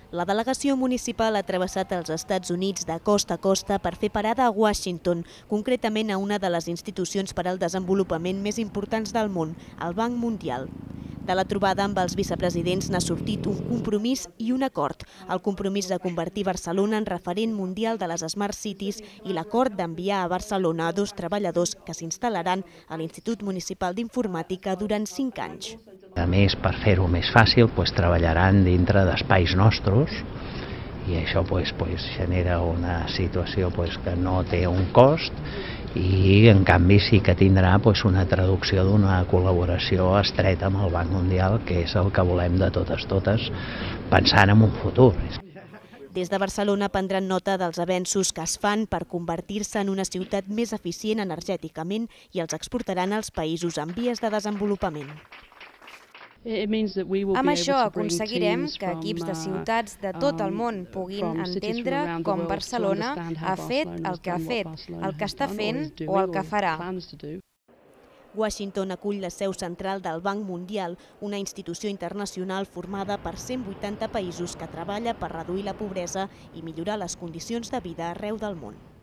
La delegació municipal ha travessat els Estats Units de costa a costa per fer parada a Washington, concretament a una de les institucions per al desenvolupament més importants del món, el Banc Mundial. De la trobada amb els vicepresidents n'ha sortit un compromís i un acord. El compromís de convertir Barcelona en referent mundial de les Smart Cities i l'acord d'enviar a Barcelona 2 treballadors que s'instal·laran a l'Institut Municipal d'Informàtica durant 5 anys. A més, per fer-ho més fàcil, treballaran dintre d'espais nostres i això genera una situació que no té un cost i en canvi sí que tindrà una traducció d'una col·laboració estreta amb el Banc Mundial, que és el que volem de totes, pensant en un futur. Des de Barcelona prendran nota dels avenços que es fan per convertir-se en una ciutat més eficient energèticament i els exportaran als països en vies de desenvolupament. Amb això aconseguirem que equips de ciutats de tot el món puguin entendre com Barcelona ha fet, el que està fent o el que farà. Washington acull la seu central del Banc Mundial, una institució internacional formada per 180 països que treballa per reduir la pobresa i millorar les condicions de vida arreu del món.